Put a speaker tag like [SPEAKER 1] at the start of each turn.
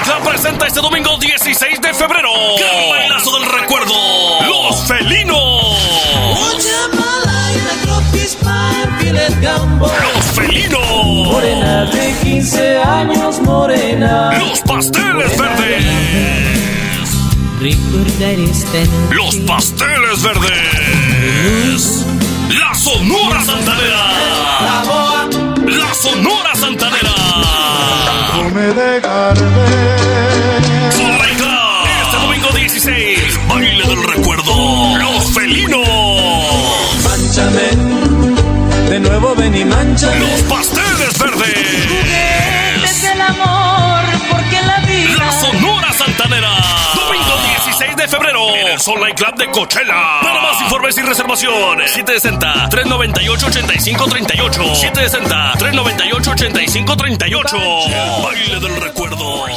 [SPEAKER 1] Club presenta este domingo 16 de febrero. ¡Gran bailazo del recuerdo! ¡Los Felinos! ¡Los Felinos!
[SPEAKER 2] Morena de 15 años, morena.
[SPEAKER 1] ¡Los Pasteles Verdes!
[SPEAKER 2] Recordar esta noche.
[SPEAKER 1] ¡Los Pasteles Verdes! ¡La Sonora Santanera! ¡La Sonora Santanera! Soul Club, este domingo 16, baile del recuerdo, Los Felinos.
[SPEAKER 2] Mánchame, de nuevo ven y mánchame.
[SPEAKER 1] Los Pasteles Verdes.
[SPEAKER 2] Juguetes del amor, porque la vida.
[SPEAKER 1] La Sonora Santanera. Domingo 16 de febrero en el Soul Club de Coachella. Para más informes y reservaciones, 760-398-8538. 760-398-8538. Baile del recuerdo.